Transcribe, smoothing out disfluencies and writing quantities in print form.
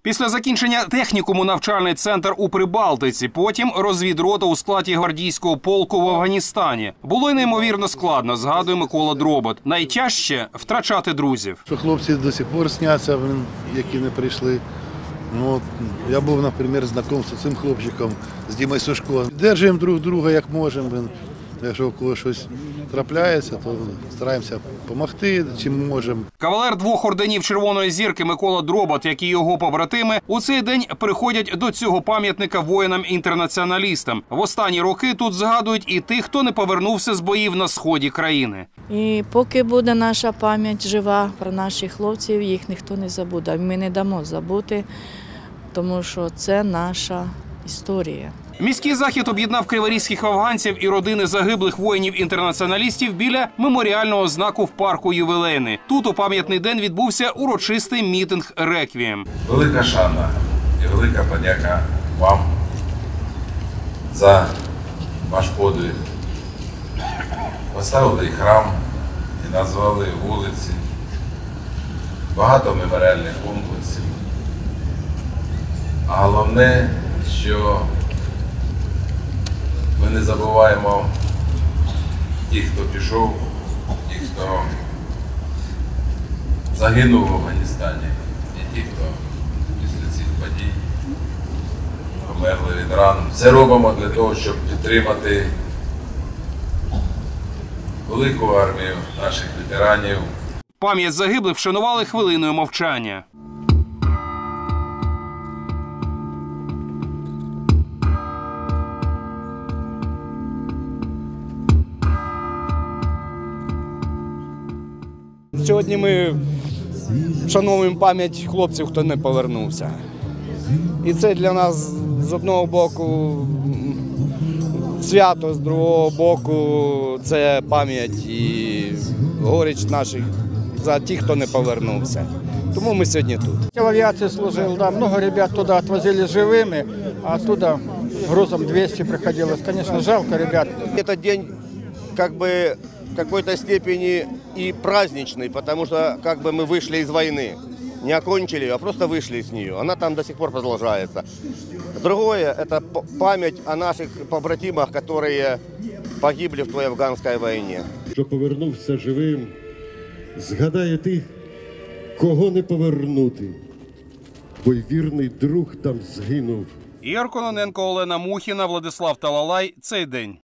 Після закінчення технікуму навчальний центр у Прибалтиці, потім розвідрота у складі гвардійського полку в Афганістані. Було й неймовірно складно, згадує Микола Дробот. Найтяжче – втрачати друзів. Що хлопці до сих пор сняться, які не прийшли. Ну, я був, наприклад, знайомий з цим хлопчиком, з Дімою Сушко. Держимо друг друга як можемо. Якщо у когось щось трапляється, то стараємося допомогти, чим можемо. Кавалер 2 орденів Червоної зірки Микола Дробот, як і його побратими, у цей день приходять до цього пам'ятника воїнам-інтернаціоналістам. В останні роки тут згадують і тих, хто не повернувся з боїв на сході країни. І поки буде наша пам'ять жива про наших хлопців, їх ніхто не забуде. Ми не дамо забути, тому що це наша історія. Міський захід об'єднав криворізьких афганців і родини загиблих воїнів-інтернаціоналістів біля меморіального знаку в парку Ювілейний. Тут у пам'ятний день відбувся урочистий мітинг «Реквієм». Велика шана і велика подяка вам за ваш подвиг. Поставили храм і назвали вулиці, багато меморіальних комплексів. А головне, що ми не забуваємо тих, хто пішов, тих, хто загинув в Афганістані, і тих, хто після цих подій померли від ран. Все робимо для того, щоб підтримати велику армію наших ветеранів. Пам'ять загиблих вшанували хвилиною мовчання. Сьогодні ми вшановуємо пам'ять хлопців, хто не повернувся. І це для нас з одного боку свято, з другого боку це пам'ять і горіч наших за тих, хто не повернувся. Тому ми сьогодні тут. В авиации служил, да, много ребят туда отвозили живыми, а оттуда грузом 200 приходилось. Конечно, жалко ребят. Этот день как бы в какой-то степени и праздничный, потому что как бы мы вышли из войны. Не окончили, а просто вышли из нее. Она там до сих пор продолжается. Другое – это память о наших побратимах, которые погибли в той афганской войне. Що повернувся живим, згадає тих, кого не повернути, бо й вірний друг там згинув. Ігор Кононенко, Олена Мухіна, Владислав Талалай. Цей день.